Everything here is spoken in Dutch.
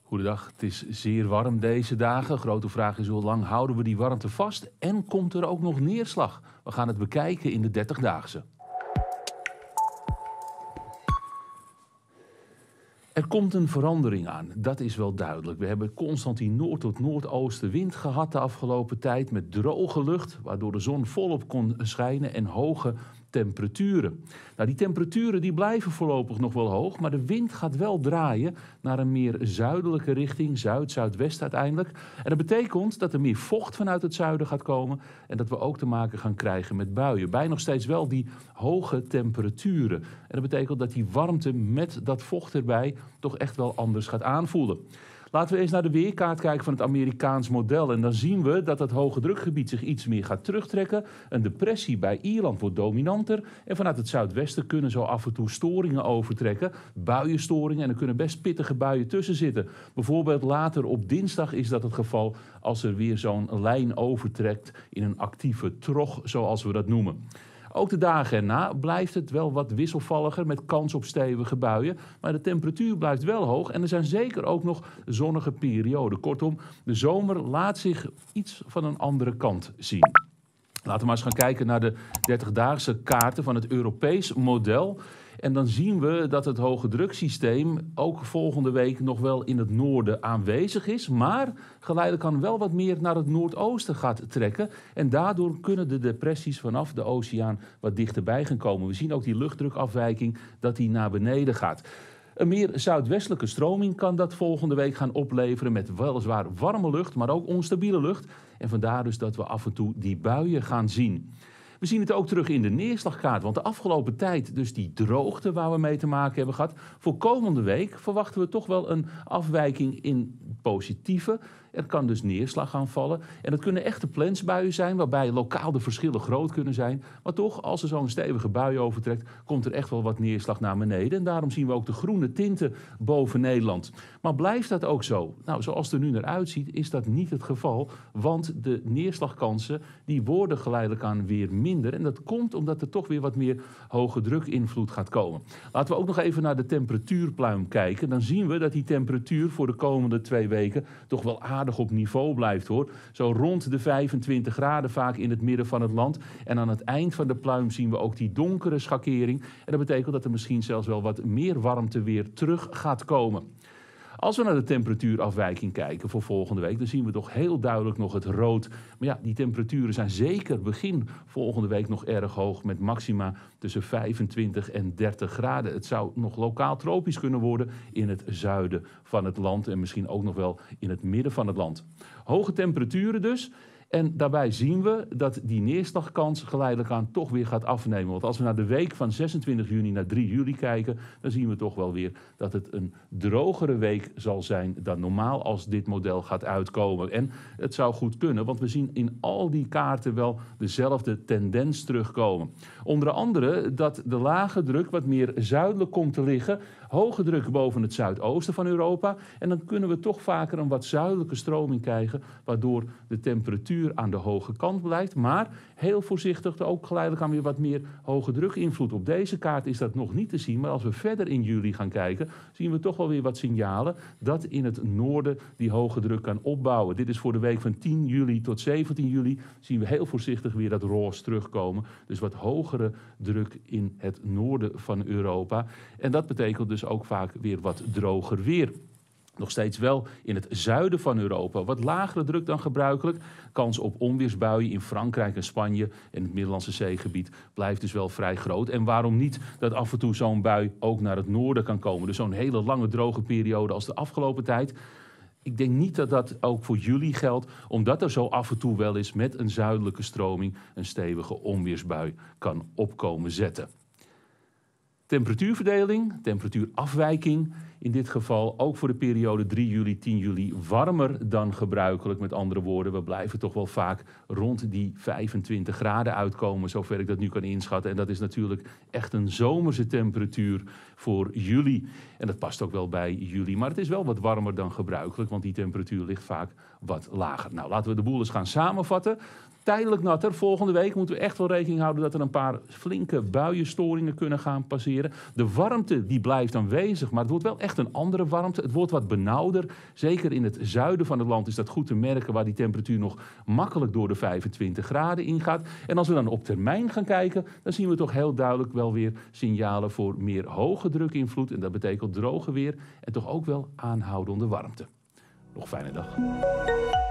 Goedendag, het is zeer warm deze dagen. Grote vraag is hoe lang houden we die warmte vast en komt er ook nog neerslag? We gaan het bekijken in de 30-daagse. Er komt een verandering aan, dat is wel duidelijk. We hebben constant die noord- tot noordoostenwind gehad de afgelopen tijd met droge lucht, waardoor de zon volop kon schijnen en hoge temperaturen. Nou, die temperaturen die blijven voorlopig nog wel hoog, maar de wind gaat wel draaien naar een meer zuidelijke richting, zuid-zuidwest uiteindelijk. En dat betekent dat er meer vocht vanuit het zuiden gaat komen en dat we ook te maken gaan krijgen met buien. Bij nog steeds wel die hoge temperaturen. En dat betekent dat die warmte met dat vocht erbij toch echt wel anders gaat aanvoelen. Laten we eens naar de weerkaart kijken van het Amerikaans model. En dan zien we dat het hoge drukgebied zich iets meer gaat terugtrekken. Een depressie bij Ierland wordt dominanter. En vanuit het zuidwesten kunnen zo af en toe storingen overtrekken. Buienstoringen, en er kunnen best pittige buien tussen zitten. Bijvoorbeeld later op dinsdag is dat het geval als er weer zo'n lijn overtrekt in een actieve trog, zoals we dat noemen. Ook de dagen erna blijft het wel wat wisselvalliger met kans op stevige buien. Maar de temperatuur blijft wel hoog en er zijn zeker ook nog zonnige perioden. Kortom, de zomer laat zich iets van een andere kant zien. Laten we maar eens gaan kijken naar de 30-daagse kaarten van het Europees model. En dan zien we dat het hoge druksysteem ook volgende week nog wel in het noorden aanwezig is. Maar geleidelijk aan wel wat meer naar het noordoosten gaat trekken. En daardoor kunnen de depressies vanaf de oceaan wat dichterbij gaan komen. We zien ook die luchtdrukafwijking dat die naar beneden gaat. Een meer zuidwestelijke stroming kan dat volgende week gaan opleveren met weliswaar warme lucht, maar ook onstabiele lucht. En vandaar dus dat we af en toe die buien gaan zien. We zien het ook terug in de neerslagkaart, want de afgelopen tijd, dus die droogte waar we mee te maken hebben gehad. Voor komende week verwachten we toch wel een afwijking in positieve. Er kan dus neerslag gaan vallen. En dat kunnen echte plensbuien zijn, waarbij lokaal de verschillen groot kunnen zijn. Maar toch, als er zo'n stevige bui overtrekt, komt er echt wel wat neerslag naar beneden. En daarom zien we ook de groene tinten boven Nederland. Maar blijft dat ook zo? Nou, zoals het er nu naar uitziet, is dat niet het geval. Want de neerslagkansen, die worden geleidelijk aan weer minder. En dat komt omdat er toch weer wat meer hoge drukinvloed gaat komen. Laten we ook nog even naar de temperatuurpluim kijken. Dan zien we dat die temperatuur voor de komende 2 weken toch wel aardig op niveau blijft, hoor. Zo rond de 25 graden vaak in het midden van het land. En aan het eind van de pluim zien we ook die donkere schakering. En dat betekent dat er misschien zelfs wel wat meer warmte weer terug gaat komen. Als we naar de temperatuurafwijking kijken voor volgende week, dan zien we toch heel duidelijk nog het rood. Maar ja, die temperaturen zijn zeker begin volgende week nog erg hoog met maxima tussen 25 en 30 graden. Het zou nog lokaal tropisch kunnen worden in het zuiden van het land en misschien ook nog wel in het midden van het land. Hoge temperaturen dus. En daarbij zien we dat die neerslagkans geleidelijk aan toch weer gaat afnemen. Want als we naar de week van 26 juni naar 3 juli kijken, dan zien we toch wel weer dat het een drogere week zal zijn dan normaal als dit model gaat uitkomen. En het zou goed kunnen, want we zien in al die kaarten wel dezelfde tendens terugkomen. Onder andere dat de lage druk wat meer zuidelijk komt te liggen. Hoge druk boven het zuidoosten van Europa. En dan kunnen we toch vaker een wat zuidelijke stroming krijgen, waardoor de temperatuur aan de hoge kant blijft. Maar heel voorzichtig ook geleidelijk aan weer wat meer hoge drukinvloed. Op deze kaart is dat nog niet te zien. Maar als we verder in juli gaan kijken, zien we toch wel weer wat signalen dat in het noorden die hoge druk kan opbouwen. Dit is voor de week van 10 juli tot 17 juli. Zien we heel voorzichtig weer dat roze terugkomen. Dus wat hogere druk in het noorden van Europa. En dat betekent dus ook vaak weer wat droger weer. Nog steeds wel in het zuiden van Europa wat lagere druk dan gebruikelijk. Kans op onweersbuien in Frankrijk en Spanje en het Middellandse Zeegebied blijft dus wel vrij groot. En waarom niet dat af en toe zo'n bui ook naar het noorden kan komen. Dus zo'n hele lange droge periode als de afgelopen tijd. Ik denk niet dat dat ook voor jullie geldt, omdat er zo af en toe wel eens met een zuidelijke stroming een stevige onweersbui kan opkomen zetten. Temperatuurverdeling, temperatuurafwijking. In dit geval ook voor de periode 3 juli, 10 juli warmer dan gebruikelijk. Met andere woorden, we blijven toch wel vaak rond die 25 graden uitkomen, zover ik dat nu kan inschatten. En dat is natuurlijk echt een zomerse temperatuur voor juli. En dat past ook wel bij juli, maar het is wel wat warmer dan gebruikelijk, want die temperatuur ligt vaak wat lager. Nou, laten we de boel eens gaan samenvatten. Tijdelijk natter. Volgende week moeten we echt wel rekening houden dat er een paar flinke buienstoringen kunnen gaan passeren. De warmte die blijft aanwezig, maar het wordt wel echt echt een andere warmte. Het wordt wat benauwder. Zeker in het zuiden van het land is dat goed te merken, waar die temperatuur nog makkelijk door de 25 graden ingaat. En als we dan op termijn gaan kijken, dan zien we toch heel duidelijk wel weer signalen voor meer hoge drukinvloed. En dat betekent droge weer en toch ook wel aanhoudende warmte. Nog fijne dag.